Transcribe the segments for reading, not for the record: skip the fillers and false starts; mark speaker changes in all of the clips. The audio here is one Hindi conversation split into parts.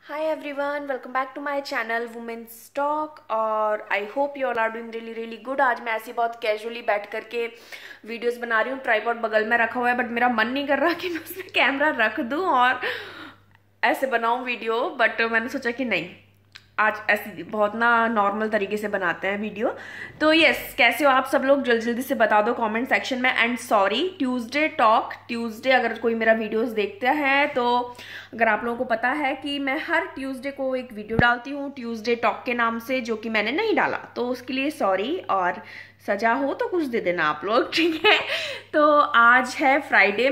Speaker 1: Hi everyone, welcome back to my channel women's talk. और I hope you all are doing really really good. आज मैं ऐसी बहुत कैजुअली बैठ करके वीडियोस बना रही हूँ। ट्राइपॉड बगल में रखा हुआ है, बट मेरा मन नहीं कर रहा कि मैं उसमें कैमरा रख दूँ और ऐसे बनाऊँ वीडियो। बट मैंने सोचा कि नहीं, आज ऐसी बहुत ना नॉर्मल तरीके से बनाते हैं वीडियो। तो यस, कैसे हो आप सब लोग, जल्दी जल्दी से बता दो कमेंट सेक्शन में। And sorry, Tuesday talk, Tuesday अगर कोई मेरा वीडियोस देखता है तो अगर आप लोगों को पता है कि मैं हर ट्यूसडे को एक वीडियो डालती हूँ ट्यूसडे टॉक के नाम से, जो कि मैंने नहीं डाला, तो उसके लिए सॉरी। और सजा हो तो कुछ दे देना आप लोग, ठीक है। तो आज है फ्राइडे।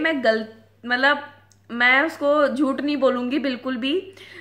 Speaker 1: मैं उसको झूठ नहीं बोलूँगी बिल्कुल भी।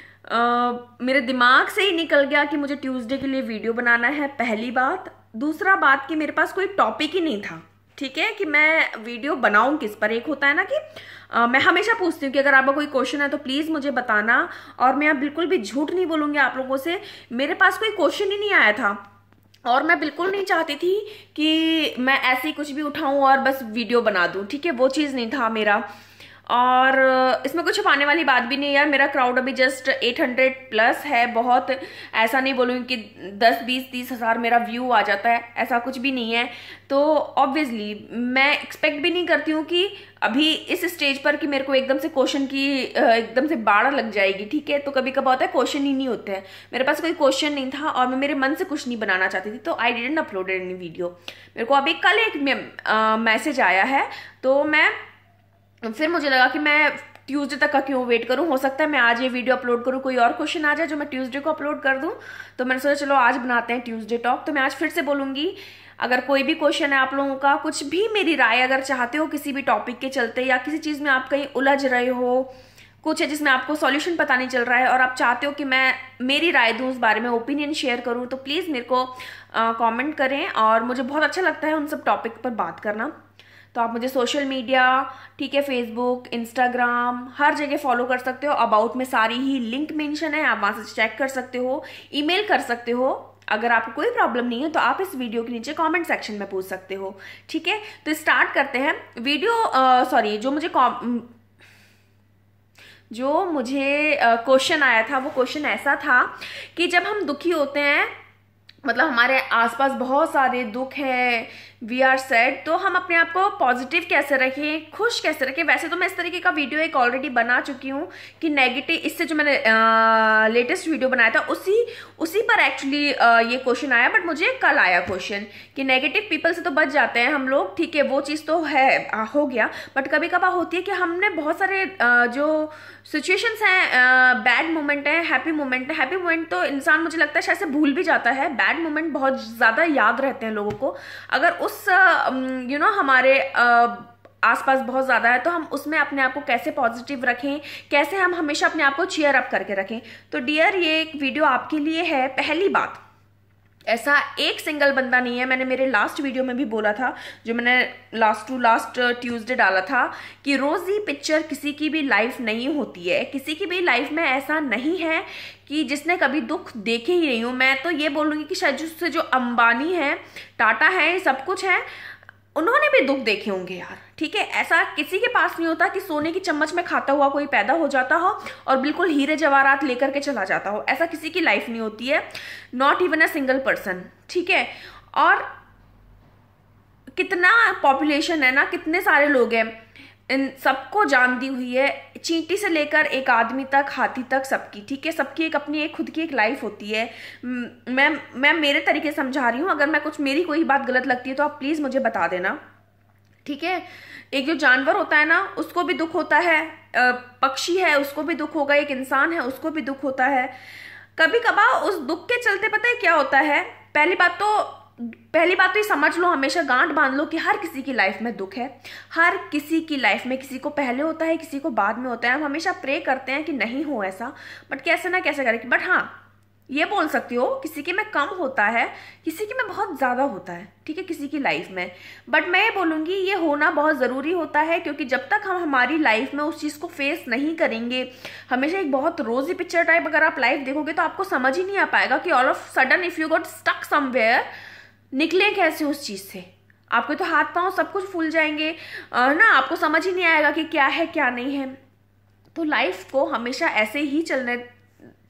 Speaker 1: मेरे दिमाग से ही निकल गया कि मुझे ट्यूसडे के लिए वीडियो बनाना है, पहली बात। दूसरा बात कि मेरे पास कोई टॉपिक ही नहीं था, ठीक है, कि मैं वीडियो बनाऊं किस पर। एक होता है ना कि मैं हमेशा पूछती हूँ कि अगर आपका कोई क्वेश्चन है तो प्लीज़ मुझे बताना। और मैं अब बिल्कुल भी झूठ नहीं बोलूँगी आप लोगों से, मेरे पास कोई क्वेश्चन ही नहीं आया था। और मैं बिल्कुल नहीं चाहती थी कि मैं ऐसे ही कुछ भी उठाऊं और बस वीडियो बना दूं, ठीक है, वो चीज़ नहीं था मेरा। और इसमें कुछ छुपाने वाली बात भी नहीं यार। मेरा क्राउड अभी जस्ट 800 प्लस है। बहुत ऐसा नहीं बोलूँगी कि 10 20 30 हज़ार मेरा व्यू आ जाता है, ऐसा कुछ भी नहीं है। तो ऑब्वियसली मैं एक्सपेक्ट भी नहीं करती हूँ कि अभी इस स्टेज पर कि मेरे को एकदम से क्वेश्चन की एकदम से बाढ़ लग जाएगी, ठीक है। तो कभी कभार होता है क्वेश्चन ही नहीं होते हैं। मेरे पास कोई क्वेश्चन नहीं था और मैं मेरे मन से कुछ नहीं बनाना चाहती थी, तो I didn't uploaded any video. मेरे को अभी कल एक मैसेज आया है, तो फिर मुझे लगा कि मैं ट्यूसडे तक का क्यों वेट करूं। हो सकता है मैं आज ये वीडियो अपलोड करूं, कोई और क्वेश्चन आ जाए जो मैं ट्यूसडे को अपलोड कर दूं। तो मैंने सोचा चलो आज बनाते हैं ट्यूसडे टॉक। तो मैं आज फिर से बोलूंगी, अगर कोई भी क्वेश्चन है आप लोगों का, कुछ भी मेरी राय अगर चाहते हो किसी भी टॉपिक के चलते, या किसी चीज़ में आप कहीं उलझ रहे हो, कुछ है जिसमें आपको सॉल्यूशन पता नहीं चल रहा है और आप चाहते हो कि मैं मेरी राय दूं उस बारे में, ओपिनियन शेयर करूं, तो प्लीज़ मेरे को कमेंट करें। और मुझे बहुत अच्छा लगता है उन सब टॉपिक पर बात करना। तो आप मुझे सोशल मीडिया, ठीक है, फेसबुक, इंस्टाग्राम, हर जगह फॉलो कर सकते हो। अबाउट में सारी ही लिंक मेंशन है, आप वहाँ से चेक कर सकते हो, ईमेल कर सकते हो। अगर आपको कोई प्रॉब्लम नहीं है तो आप इस वीडियो के नीचे कमेंट सेक्शन में पूछ सकते हो, ठीक है। तो स्टार्ट करते हैं वीडियो। सॉरी, जो मुझे क्वेश्चन आया था वो क्वेश्चन ऐसा था कि जब हम दुखी होते हैं, मतलब हमारे आसपास बहुत सारे दुख हैं, वी आर सैड, तो हम अपने आप को पॉजिटिव कैसे रखें, खुश कैसे रखें। वैसे तो मैं इस तरीके का वीडियो एक ऑलरेडी बना चुकी हूँ कि नेगेटिव, इससे जो मैंने लेटेस्ट वीडियो बनाया था उसी पर एक्चुअली ये क्वेश्चन आया। बट मुझे कल आया क्वेश्चन कि नेगेटिव पीपल से तो बच जाते हैं हम लोग, ठीक है, वो चीज़ तो है, हो गया। बट कभी कभार होती है कि हमने बहुत सारे जो सिचुएशंस हैं, बैड मोमेंट है, हैप्पी मोमेंट है। हैप्पी मोमेंट तो इंसान मुझे लगता है शायद से भूल भी जाता है, बैड मोमेंट बहुत ज़्यादा याद रहते हैं लोगों को। अगर उस हमारे आसपास बहुत ज़्यादा है तो हम उसमें अपने आप को कैसे पॉजिटिव रखें, कैसे हम हमेशा अपने आप को चीयर अप करके रखें। तो डियर, ये एक वीडियो आपके लिए है। पहली बात, ऐसा एक सिंगल बंदा नहीं है। मैंने मेरे लास्ट वीडियो में भी बोला था, जो मैंने लास्ट ट्यूसडे डाला था, कि रोज़ी पिक्चर किसी की भी लाइफ नहीं होती है। किसी की भी लाइफ में ऐसा नहीं है कि जिसने कभी दुख देखे ही नहीं हो। मैं तो ये बोलूँगी कि शायद उससे जो अंबानी है, टाटा है, सब कुछ है, उन्होंने भी दुख देखे होंगे यार, ठीक है। ऐसा किसी के पास नहीं होता कि सोने की चम्मच में खाता हुआ कोई पैदा हो जाता हो और बिल्कुल हीरे जवाहरात लेकर के चला जाता हो। ऐसा किसी की लाइफ नहीं होती है, not even a single person, ठीक है। और कितना पॉपुलेशन है ना, कितने सारे लोग हैं, इन सबको जानती हुई है, चींटी से लेकर एक आदमी तक, हाथी तक, सबकी, ठीक है। सबकी एक अपनी एक खुद की एक लाइफ होती है। मैं मेरे तरीके से समझा रही हूँ। अगर मैं कुछ, मेरी कोई बात गलत लगती है तो आप प्लीज़ मुझे बता देना, ठीक है। एक जो जानवर होता है ना, उसको भी दुख होता है, पक्षी है उसको भी दुख होगा, एक इंसान है उसको भी दुख होता है। कभी कभार उस दुख के चलते पता है क्या होता है, पहली बात तो ये समझ लो, हमेशा गांठ बांध लो कि हर किसी की लाइफ में दुख है। हर किसी की लाइफ में, किसी को पहले होता है, किसी को बाद में होता है। हम हमेशा प्रे करते हैं कि नहीं हो ऐसा, बट कैसे ना कैसे करें। बट हाँ, ये बोल सकती हो किसी के में कम होता है, किसी के में बहुत ज़्यादा होता है, ठीक है, किसी की लाइफ में। बट मैं ये बोलूँगी ये होना बहुत ज़रूरी होता है, क्योंकि जब तक हम हमारी लाइफ में उस चीज़ को फेस नहीं करेंगे, हमेशा एक बहुत रोजी पिक्चर टाइप अगर आप लाइफ देखोगे तो आपको समझ ही नहीं आ पाएगा कि all of sudden if you got stuck somewhere, निकले कैसे उस चीज़ से। आपके तो हाथ पांव सब कुछ फूल जाएंगे ना, आपको समझ ही नहीं आएगा कि क्या है क्या नहीं है। तो लाइफ को हमेशा ऐसे ही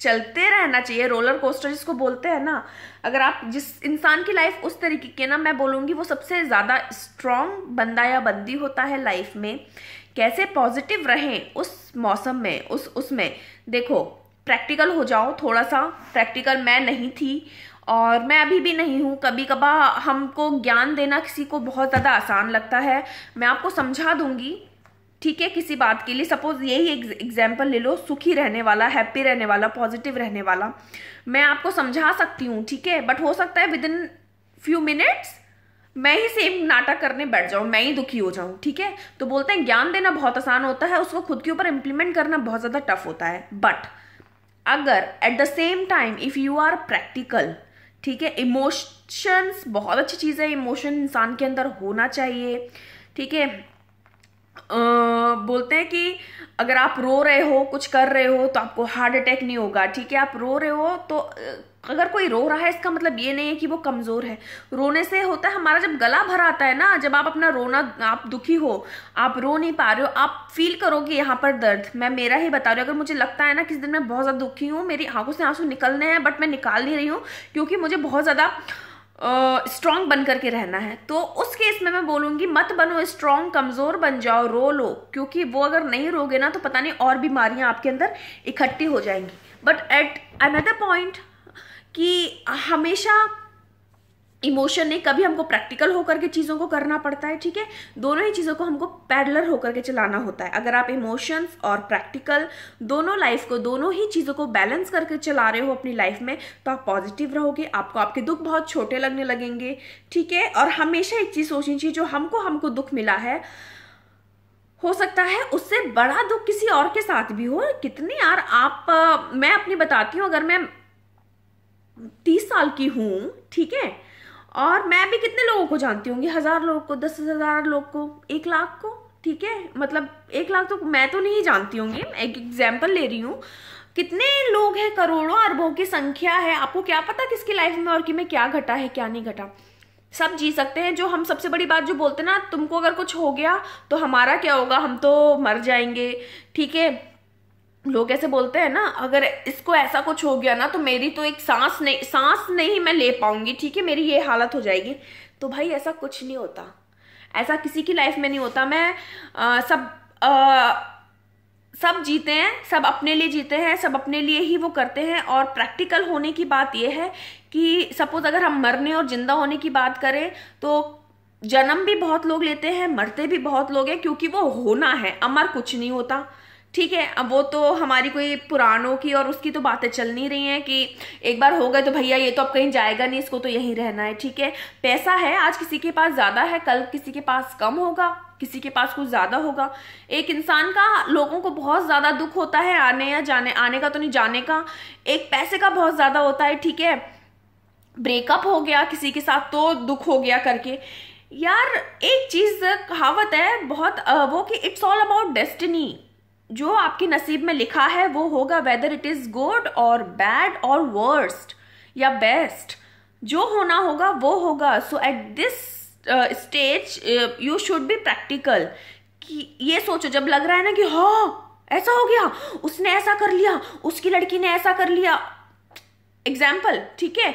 Speaker 1: चलते रहना चाहिए, रोलर कोस्टर जिसको बोलते हैं ना। अगर आप जिस इंसान की लाइफ उस तरीके की ना, मैं बोलूँगी वो सबसे ज़्यादा स्ट्रॉन्ग बंदा या बंदी होता है लाइफ में। कैसे पॉजिटिव रहें उस मौसम में, उसमें देखो, प्रैक्टिकल हो जाओ थोड़ा सा। प्रैक्टिकल मैं नहीं थी और मैं अभी भी नहीं हूँ। कभी कभार हमको ज्ञान देना किसी को बहुत ज़्यादा आसान लगता है। मैं आपको समझा दूंगी, ठीक है, किसी बात के लिए। सपोज यही एग्जाम्पल ले लो, सुखी रहने वाला, हैप्पी रहने वाला, पॉजिटिव रहने वाला, मैं आपको समझा सकती हूँ, ठीक है। बट हो सकता है विद इन फ्यू मिनट्स मैं ही सेम नाटक करने बैठ जाऊँ, मैं ही दुखी हो जाऊँ, ठीक है। तो बोलते हैं ज्ञान देना बहुत आसान होता है, उसको खुद के ऊपर इम्प्लीमेंट करना बहुत ज़्यादा टफ होता है। बट अगर at the same time if you are practical, ठीक है, इमोशंस बहुत अच्छी चीज़ है, इमोशन इंसान के अंदर होना चाहिए, ठीक है। बोलते हैं कि अगर आप रो रहे हो, कुछ कर रहे हो, तो आपको हार्ट अटैक नहीं होगा, ठीक है। आप रो रहे हो तो अगर कोई रो रहा है इसका मतलब ये नहीं है कि वो कमज़ोर है। रोने से होता है हमारा जब गला भर आता है ना, जब आप अपना रोना, आप दुखी हो, आप रो नहीं पा रहे हो, आप फील करोगे यहाँ पर दर्द। मैं मेरा ही बता रही हूँ, अगर मुझे लगता है ना किस दिन मैं बहुत ज़्यादा दुखी हूँ, मेरी आंखों से आंसू निकलने हैं, बट मैं निकाल नहीं रही हूँ क्योंकि मुझे बहुत ज़्यादा स्ट्रॉन्ग बन करके रहना है, तो उस केस में मैं बोलूँगी मत बनो स्ट्रॉन्ग, कमज़ोर बन जाओ, रो लो। क्योंकि वो अगर नहीं रोगे ना तो पता नहीं और बीमारियाँ आपके अंदर इकट्ठी हो जाएंगी। बट एट अनदर पॉइंट कि हमेशा इमोशन नहीं, कभी हमको प्रैक्टिकल होकर के चीज़ों को करना पड़ता है, ठीक है। दोनों ही चीज़ों को हमको पैरेलल होकर के चलाना होता है। अगर आप इमोशंस और प्रैक्टिकल दोनों लाइफ को, दोनों ही चीज़ों को बैलेंस करके चला रहे हो अपनी लाइफ में, तो आप पॉजिटिव रहोगे, आपको आपके दुख बहुत छोटे लगने लगेंगे, ठीक है। और हमेशा एक चीज़ सोचनी चाहिए, जो हमको दुख मिला है, हो सकता है उससे बड़ा दुख किसी और के साथ भी हो। कितने यार आप मैं अपनी बताती हूँ, अगर मैं 30 साल की हूँ, ठीक है, और मैं भी कितने लोगों को जानती होंगी, 1000 लोग को, 10,000 लोग को, 1 लाख को, ठीक है। मतलब 1 लाख तो मैं तो नहीं जानती होंगी, एक एग्जाम्पल ले रही हूँ। कितने लोग हैं, करोड़ों अरबों की संख्या है। आपको क्या पता किसकी लाइफ में और कि में क्या घटा है क्या नहीं घटा। सब जी सकते हैं। जो हम सबसे बड़ी बात जो बोलते हैं ना, तुमको अगर कुछ हो गया तो हमारा क्या होगा, हम तो मर जाएंगे, ठीक है। लोग ऐसे बोलते हैं ना, अगर इसको ऐसा कुछ हो गया ना तो मेरी तो एक सांस नहीं मैं ले पाऊंगी, ठीक है, मेरी ये हालत हो जाएगी। तो भाई ऐसा कुछ नहीं होता, ऐसा किसी की लाइफ में नहीं होता। सब जीते हैं, सब अपने लिए जीते हैं, सब अपने लिए ही वो करते हैं। और प्रैक्टिकल होने की बात यह है कि सपोज अगर हम मरने और जिंदा होने की बात करें तो जन्म भी बहुत लोग लेते हैं, मरते भी बहुत लोग हैं, क्योंकि वो होना है, अमर कुछ नहीं होता, ठीक है। अब वो तो हमारी कोई पुराणों की और उसकी तो बातें चल नहीं रही हैं कि एक बार हो गए तो भैया ये तो अब कहीं जाएगा नहीं, इसको तो यहीं रहना है, ठीक है। पैसा है, आज किसी के पास ज्यादा है, कल किसी के पास कम होगा, किसी के पास कुछ ज्यादा होगा। एक इंसान का, लोगों को बहुत ज्यादा दुख होता है आने या जाने, आने का तो नहीं, जाने का। एक पैसे का बहुत ज्यादा होता है, ठीक है। ब्रेकअप हो गया किसी के साथ तो दुख हो गया करके। यार एक चीज कहावत है बहुत वो कि इट्स ऑल अबाउट डेस्टिनी। जो आपके नसीब में लिखा है वो होगा, वेदर इट इज गुड और बैड और वर्स्ट या बेस्ट, जो होना होगा वो होगा। So at this stage you should be practical. कि ये सोचो जब लग रहा है ना कि हाँ ऐसा हो गया, उसने ऐसा कर लिया, उसकी लड़की ने ऐसा कर लिया, एग्जाम्पल, ठीक है।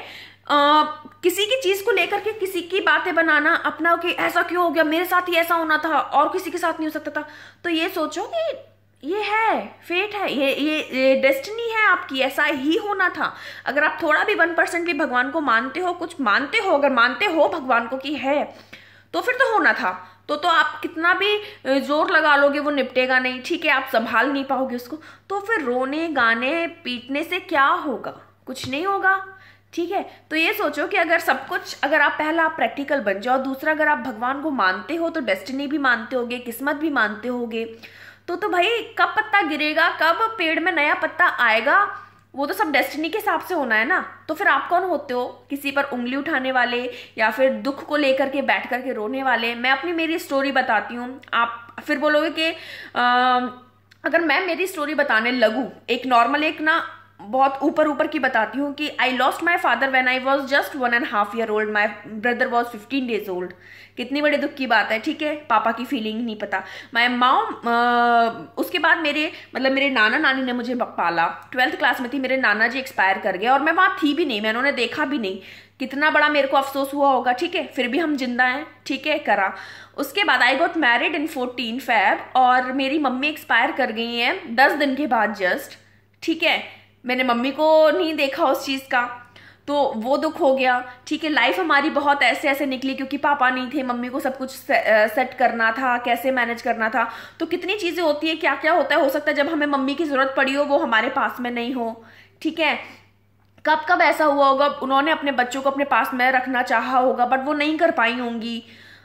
Speaker 1: किसी की चीज को लेकर के किसी की बातें बनाना अपना कि ऐसा क्यों हो गया, मेरे साथ ही ऐसा होना था और किसी के साथ नहीं हो सकता था। तो ये सोचो कि ये है, फेट है, ये डेस्टिनी है आपकी, ऐसा ही होना था। अगर आप थोड़ा भी 1% भी भगवान को मानते हो, कुछ मानते हो, अगर मानते हो भगवान को कि है, तो फिर तो होना था। तो आप कितना भी जोर लगा लोगे वो निपटेगा नहीं, ठीक है, आप संभाल नहीं पाओगे उसको। तो फिर रोने गाने पीटने से क्या होगा, कुछ नहीं होगा, ठीक है। तो ये सोचो कि अगर सब कुछ, अगर आप पहला आप प्रैक्टिकल बन जाओ, दूसरा अगर आप भगवान को मानते हो तो डेस्टिनी भी मानते होगे, किस्मत भी मानते होगे। तो भाई कब पत्ता गिरेगा, कब पेड़ में नया पत्ता आएगा, वो तो सब डेस्टिनी के हिसाब से होना है ना। तो फिर आप कौन होते हो, किसी पर उंगली उठाने वाले या फिर दुख को लेकर के बैठ करके रोने वाले। मैं अपनी मेरी स्टोरी बताती हूँ, आप फिर बोलोगे कि अगर मैं मेरी स्टोरी बताने लगूँ, एक नॉर्मल, एक ना बहुत ऊपर ऊपर की बताती हूँ कि I lost my father when I was just 1.5 year old, my brother was 15 days old। कितनी बड़े दुख की बात है, ठीक है। पापा की फीलिंग नहीं पता। माई मॉम, उसके बाद मेरे नाना नानी ने मुझे पाला। 12th क्लास में थी, मेरे नाना जी एक्सपायर कर गए और मैं वहाँ थी भी नहीं, मैंने उन्हें देखा भी नहीं। कितना बड़ा मेरे को अफसोस हुआ होगा, ठीक है। फिर भी हम जिंदा हैं, ठीक है, करा। उसके बाद I got married in 14 Feb और मेरी मम्मी एक्सपायर कर गई हैं 10 दिन के बाद जस्ट, ठीक है। मैंने मम्मी को नहीं देखा उस चीज़ का, तो वो दुख हो गया, ठीक है। लाइफ हमारी बहुत ऐसे ऐसे निकली क्योंकि पापा नहीं थे, मम्मी को सब कुछ सेट करना था, कैसे मैनेज करना था। तो कितनी चीज़ें होती है, क्या क्या होता है। हो सकता है जब हमें मम्मी की ज़रूरत पड़ी हो वो हमारे पास में नहीं हो, ठीक है। कब कब ऐसा हुआ होगा, उन्होंने अपने बच्चों को अपने पास में रखना चाहा होगा बट वो नहीं कर पाई होंगी।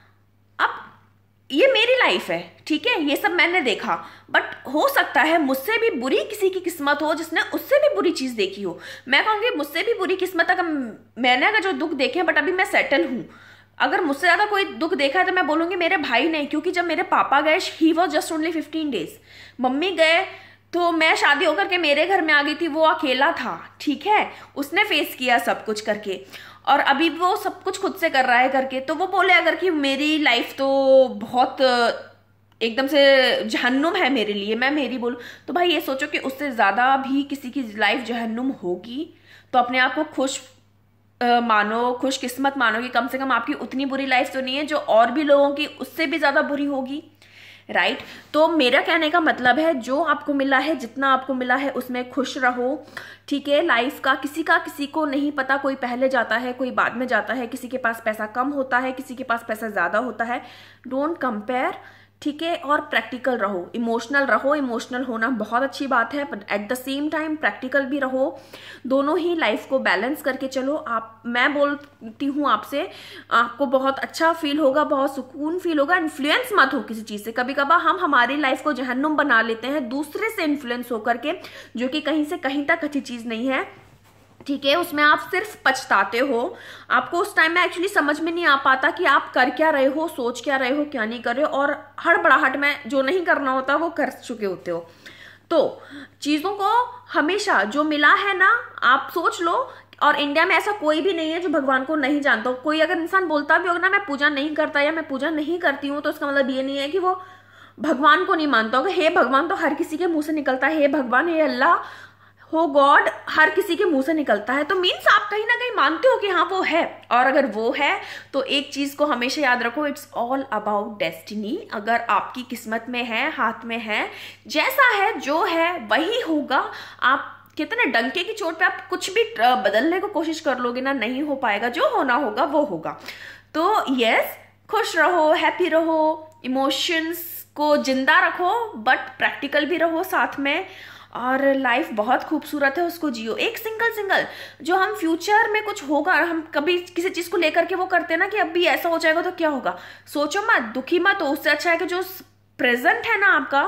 Speaker 1: अब ये मेरी लाइफ है, ठीक है, ये सब मैंने देखा। बट हो सकता है मुझसे भी बुरी किसी की किस्मत हो जिसने उससे भी बुरी चीज़ देखी हो। मैं कहूँगी मुझसे भी बुरी किस्मत, अगर मैंने अगर जो दुख देखे हैं बट अभी मैं सेटल हूँ, अगर मुझसे ज़्यादा कोई दुख देखा है तो मैं बोलूँगी मेरे भाई ने। क्योंकि जब मेरे पापा गए, he was just only 15 days, मम्मी गए तो मैं शादी होकर के मेरे घर में आ गई थी, वो अकेला था, ठीक है। उसने फेस किया सब कुछ करके और अभी वो सब कुछ खुद से कर रहा है करके। तो वो बोले अगर कि मेरी लाइफ तो बहुत एकदम से जहन्नुम है मेरे लिए, मैं मेरी बोलूँ तो भाई ये सोचो कि उससे ज़्यादा भी किसी की लाइफ जहन्नुम होगी तो अपने आप को खुश मानो, खुश किस्मत मानो कि कम से कम आपकी उतनी बुरी लाइफ तो नहीं है जो और भी लोगों की उससे भी ज़्यादा बुरी होगी, राइट। तो मेरा कहने का मतलब है जो आपको मिला है, जितना आपको मिला है उसमें खुश रहो, ठीक है। लाइफ का किसी को नहीं पता, कोई पहले जाता है, कोई बाद में जाता है, किसी के पास पैसा कम होता है, किसी के पास पैसा ज़्यादा होता है। डोंट कंपेयर, ठीक है। और प्रैक्टिकल रहो, इमोशनल रहो। इमोशनल होना बहुत अच्छी बात है but at the same time practical भी रहो। दोनों ही लाइफ को बैलेंस करके चलो। मैं बोलती हूँ आपसे, आपको बहुत अच्छा फील होगा, बहुत सुकून फील होगा। इन्फ्लुएंस मत हो किसी चीज़ से। कभी कभार हम हमारी लाइफ को जहन्नुम बना लेते हैं दूसरे से इन्फ्लुएंस होकर के, जो कि कहीं से कहीं तक अच्छी चीज़ नहीं है, ठीक है। उसमें आप सिर्फ पछताते हो। आपको उस टाइम में एक्चुअली समझ में नहीं आ पाता कि आप कर क्या रहे हो, सोच क्या रहे हो, क्या नहीं कर रहे हो, और हड़बड़ाहट में जो नहीं करना होता वो कर चुके होते हो। तो चीज़ों को हमेशा जो मिला है ना, आप सोच लो। और इंडिया में ऐसा कोई भी नहीं है जो भगवान को नहीं जानता हो। कोई अगर इंसान बोलता भी होगा ना मैं पूजा नहीं करता या मैं पूजा नहीं करती हूँ, तो इसका मतलब ये नहीं है कि वो भगवान को नहीं मानता होगा। हे भगवान तो हर किसी के मुंह से निकलता है, हे भगवान, हे अल्लाह, हो गॉड, हर किसी के मुंह से निकलता है। तो मीन्स आप कहीं ना कहीं मानते हो कि हाँ वो है। और अगर वो है तो एक चीज को हमेशा याद रखो, इट्स ऑल अबाउट डेस्टिनी। अगर आपकी किस्मत में है, हाथ में है, जैसा है जो है वही होगा। आप कितने डंके की चोट पे आप कुछ भी बदलने को कोशिश कर लोगे ना, नहीं हो पाएगा। जो होना होगा वो होगा। तो यस, खुश रहो, हैप्पी रहो, इमोशंस को जिंदा रखो बट प्रैक्टिकल भी रहो साथ में। और लाइफ बहुत खूबसूरत है, उसको जियो। एक सिंगल जो हम फ्यूचर में कुछ होगा, हम कभी किसी चीज को लेकर के वो करते हैं ना कि अब भी ऐसा हो जाएगा तो क्या होगा, सोचो मत, दुखी मत हो। उससे अच्छा है कि जो प्रेजेंट है ना आपका,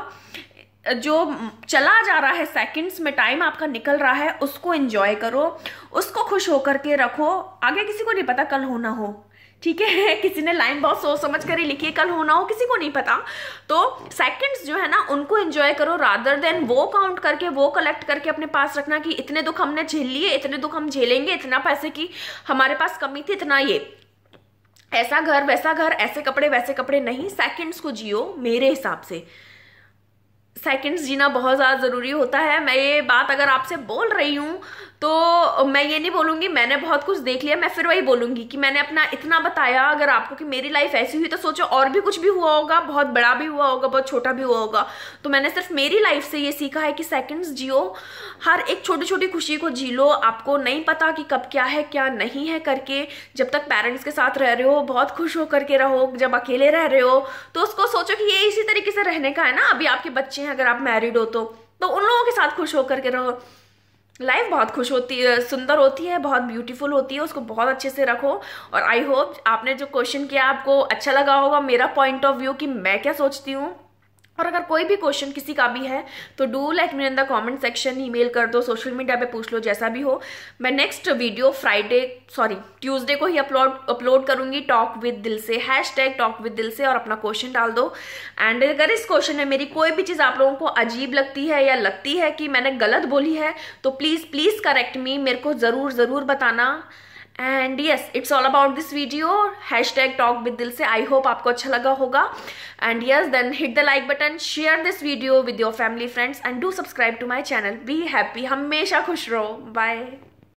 Speaker 1: जो चला जा रहा है, सेकंड्स में टाइम आपका निकल रहा है, उसको एंजॉय करो, उसको खुश होकर के रखो। आगे किसी को नहीं पता कल होना हो, ठीक है। किसी ने लाइन बहुत सोच समझ कर ही लिखी है, कल होना हो किसी को नहीं पता। तो सेकंड्स जो है ना उनको एंजॉय करो, रादर देन वो काउंट करके, वो कलेक्ट करके अपने पास रखना कि इतने दुख हमने झेल लिए, इतने दुख हम झेलेंगे, इतना पैसे की हमारे पास कमी थी, इतना ये, ऐसा घर वैसा घर, ऐसे कपड़े वैसे कपड़े नहीं। सेकंड्स को जियो। मेरे हिसाब से सेकंड्स जीना बहुत ज़्यादा ज़रूरी होता है। मैं ये बात अगर आपसे बोल रही हूँ तो मैं ये नहीं बोलूँगी मैंने बहुत कुछ देख लिया, मैं फिर वही बोलूँगी कि मैंने अपना इतना बताया अगर आपको कि मेरी लाइफ ऐसी हुई, तो सोचो और भी कुछ भी हुआ होगा, बहुत बड़ा भी हुआ होगा, बहुत छोटा भी हुआ होगा। तो मैंने सिर्फ मेरी लाइफ से ये सीखा है कि सेकंड्स जियो, हर एक छोटी छोटी खुशी को जी लो। आपको नहीं पता कि कब क्या है क्या नहीं है करके। जब तक पेरेंट्स के साथ रह रहे हो बहुत खुश होकर के रहो, जब अकेले रह रहे हो तो उसको सोचो कि ये इसी तरीके से रहने का है ना। अभी आपके बच्चे हैं, अगर आप मैरिड हो तो उन लोगों के साथ खुश होकर के रहो। लाइफ बहुत खुश होती है, सुंदर होती है, बहुत ब्यूटीफुल होती है, उसको बहुत अच्छे से रखो। और आई होप आपने जो क्वेश्चन किया आपको अच्छा लगा होगा, मेरा पॉइंट ऑफ व्यू कि मैं क्या सोचती हूँ। और अगर कोई भी क्वेश्चन किसी का भी है तो do let me in the comment section, email कर दो, सोशल मीडिया पे पूछ लो, जैसा भी हो। मैं नेक्स्ट वीडियो ट्यूसडे को ही अपलोड करूंगी talk with Dil Se, #talk with Dil से, और अपना क्वेश्चन डाल दो। एंड अगर इस क्वेश्चन में मेरी कोई भी चीज़ आप लोगों को अजीब लगती है या लगती है कि मैंने गलत बोली है तो प्लीज़ प्लीज़ करेक्ट मी, मेरे को ज़रूर बताना। And yes, it's all about this video, #talk with Dil Se. I hope आपको अच्छा लगा होगा। And yes, then hit the like button, share this video with your family friends and do subscribe to my channel. Be happy, हमेशा खुश रहो। बाय।